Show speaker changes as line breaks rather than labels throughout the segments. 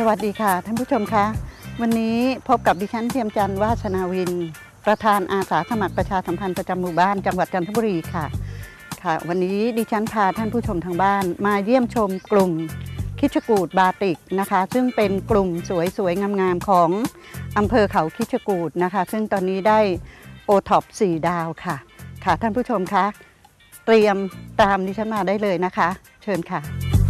วัสดีค่ะท่านผู้ชมคะวันนี้พบกับดิฉันเทียมจันทร์วาสนาวินประธานอาสาสมัครประชาสัมพันธ์ประจำหมู่บ้านจังหวัดจันทบุรีค่ะวันนี้ดิฉันพาท่านผู้ชมทางบ้านมาเยี่ยมชมกลุ่มคิชกูฏบาติกนะคะซึ่งเป็นกลุ่มสวยๆงามๆของอำเภอเขาคิชกูฏนะคะซึ่งตอนนี้ได้โอท็อป4 ดาวค่ะท่านผู้ชมคะเตรียมตามดิฉันมาได้เลยนะคะเชิญค่ะ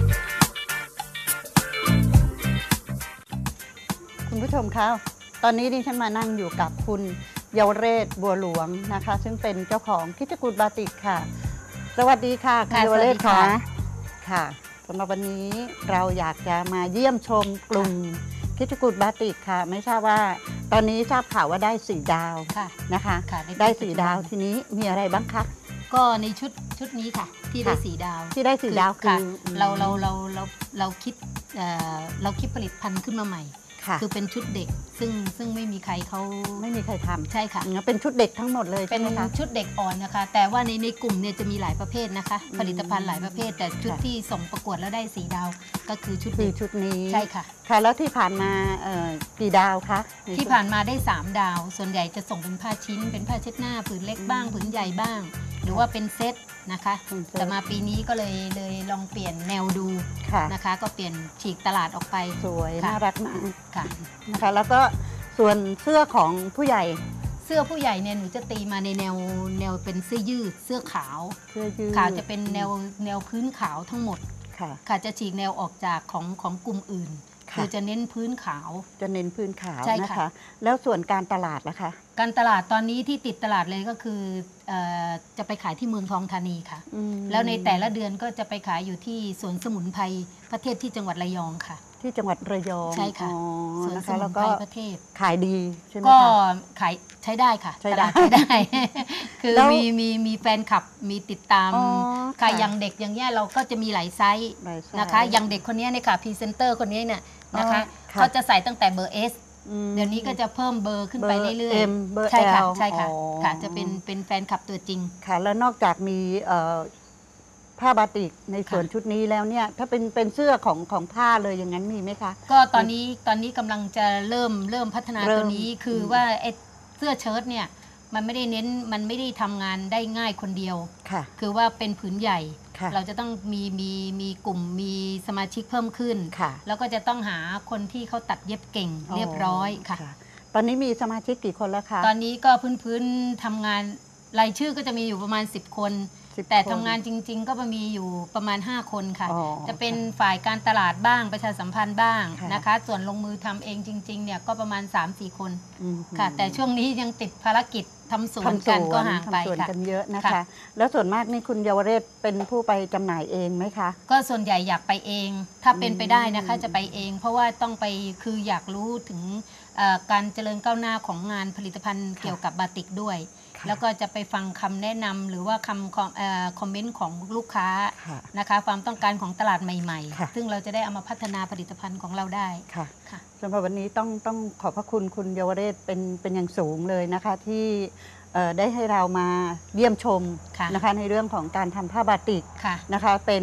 คุณผู้ชมคะตอนนี้ดิฉันมานั่งอยู่กับคุณเยาวเรศบัวหลวงนะคะซึ่งเป็นเจ้าของคิชกูฏบาติกค่ะสวัสดีค่ะคุณเยาวเรศค่ะสำหรับวันนี้เราอยากจะมาเยี่ยมชมกลุ่มคิชกูฏบาติกค่ะไม่ทราบว่าตอนนี้ทราบข่าวว่าได้4 ดาวนะคะได้4 ดาวทีนี้มีอะไรบ้างคะ
ก็ในชุดนี้ค่ะที่ได้4 ดาว
ที่ได้4 ดาวคือ
เราคิดผลิตภัณฑ์ขึ้นมาใหม่คือเป็นชุดเด็กซึ่งไม่มีใครทำใช่ค่ะ
เป็นชุดเด็กทั้งหมดเลย
เป็นชุดเด็กอ่อนนะคะแต่ว่าในกลุ่มเนี่ยจะมีหลายประเภทนะคะผลิตภัณฑ์หลายประเภทแต่ชุดที่ส่งประกวดแล้วได้4 ดาวก็คือชุด
นี้
ใช่ค่ะ
แล้วที่ผ่านมากี่ดาวคะ
ที่ผ่านมาได้3 ดาวส่วนใหญ่จะส่งเป็นผ้าชิ้นเป็นผ้าเช็ดหน้าผืนเล็กบ้างผืนใหญ่บ้างหรือว่าเป็นเซตนะคะแต่มาปีนี้ก็เลยลองเปลี่ยนแนวดูนะคะก็เปลี่ยนฉีกตลาดออกไป
สวยน่ารักมาก
ค่ะ
นะคะแล้วก็ส่วนเสื้อของผู้ใหญ่
เนี่ยหนูจะตีมาในแนวเป็นเสื้อยืดเสื้อขาวจะเป็นแนวพื้นขาวทั้งหมดค่ะจะฉีกแนวออกจากของกลุ่มอื่นคือจะเน้นพื้นขาว
นะคะแล้วส่วนการตลาดล่ะคะ
การตลาดตอนนี้ที่ติดตลาดเลยก็คือจะไปขายที่เมืองทองธานีค่ะแล้วในแต่ละเดือนก็จะไปขายอยู่ที่สวนสมุนไพรประเทศที่จังหวัดระยองค่ะ
ที่จังหวัดระยอง
ใช่ค่ะสวนสมุนไพรประเทศ
ขายดีใช่ไหมคะ
ก็ขายใช้ได้ค่ะตลาดใช้ได้คือมีแฟนคลับมีติดตามค่ะอย่างเด็กอย่างเงี้ยเราก็จะมีหลายไซส์นะคะอย่างเด็กคนนี้เนี่ยค่ะพรีเซนเตอร์คนนี้เนี่ยนะคะเขาจะใส่ตั้งแต่เบอร์ S เดี๋ยวนี้ก็จะเพิ่มเบอร์ขึ้นไปเรื่อย
ๆ
ใช่ค่ะจะเป็นแฟนคลับตัวจริง
ค่ะแล้วนอกจากมีผ้าบาติกในส่วนชุดนี้แล้วเนี่ยถ้าเป็นเสื้อของผ้าเลยอย่างนั้นมีไหมคะ
ก็ตอนนี้กำลังจะเริ่มพัฒนาตัวนี้คือว่าเสื้อเชิ้ตเนี่ยมันไม่ได้ทำงานได้ง่ายคนเดียวคือว่าเป็นผืนใหญ่เราจะต้องมีกลุ่มมีสมาชิกเพิ่มขึ้นแล้วก็จะต้องหาคนที่เขาตัดเย็บเก่งเรียบร้อยค่ะ
ตอนนี้มีสมาชิกกี่คนแล้วคะ
ตอนนี้ก็พื้นทำงานรายชื่อก็จะมีอยู่ประมาณ10 คนแต่ทำงานจริงๆก็มีอยู่ประมาณ5 คนค่ะจะเป็นฝ่ายการตลาดบ้างประชาสัมพันธ์บ้างนะคะส่วนลงมือทำเองจริงๆเนี่ยก็ประมาณ 3-4 คนค่ะแต่ช่วงนี้ยังติดภารกิจทำสวนกันก็ห่างไปค่ะ
กันเยอะนะคะแล้วส่วนมากนี่คุณเยาวเรศเป็นผู้ไปจำหน่ายเองไหมคะ
ก็ส่วนใหญ่อยากไปเองถ้าเป็นไปได้นะคะจะไปเองเพราะว่าต้องไปคืออยากรู้ถึงการเจริญก้าวหน้าของงานผลิตภัณฑ์เกี่ยวกับบาติกด้วยแล้วก็จะไปฟังคำแนะนำหรือว่าคอมเมนต์ของลูกค้านะคะความต้องการของตลาดใหม่ๆซึ่งเราจะได้เอามาพัฒนาผลิตภัณฑ์ของเราได้
ค่ะสำหรับวันนี้ต้องขอบพระคุณคุณเยาวเรศเป็นอย่างสูงเลยนะคะที่ได้ให้เรามาเยี่ยมชมนะคะในเรื่องของการทำผ้าบาติกนะคะเป็น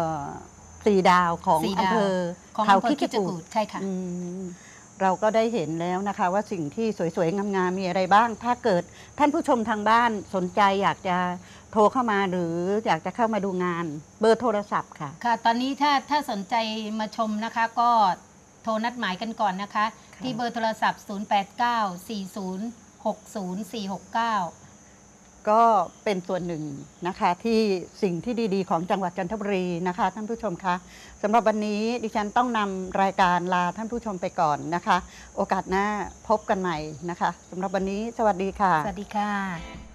4 ดาวของอำเภอเขาคิชกูฏ
ใช่ค่ะ
เราก็ได้เห็นแล้วนะคะว่าสิ่งที่สวยๆงามๆมีอะไรบ้างถ้าเกิดท่านผู้ชมทางบ้านสนใจอยากจะโทรเข้ามาหรืออยากจะเข้ามาดูงานเบอร์โทรศัพท์ค่ะ
ค่ะตอนนี้ถ้าสนใจมาชมนะคะก็โทรนัดหมายกันก่อนนะคะที่เบอร์โทรศัพท์0894060469
ก็เป็นส่วนหนึ่งนะคะที่สิ่งที่ดีๆของจังหวัดจันทบุรีนะคะท่านผู้ชมคะสำหรับวันนี้ดิฉันต้องนำรายการลาท่านผู้ชมไปก่อนนะคะโอกาสหน้าพบกันใหม่นะคะสำหรับวันนี้สวัสดีค่ะ
สวัสดีค่ะ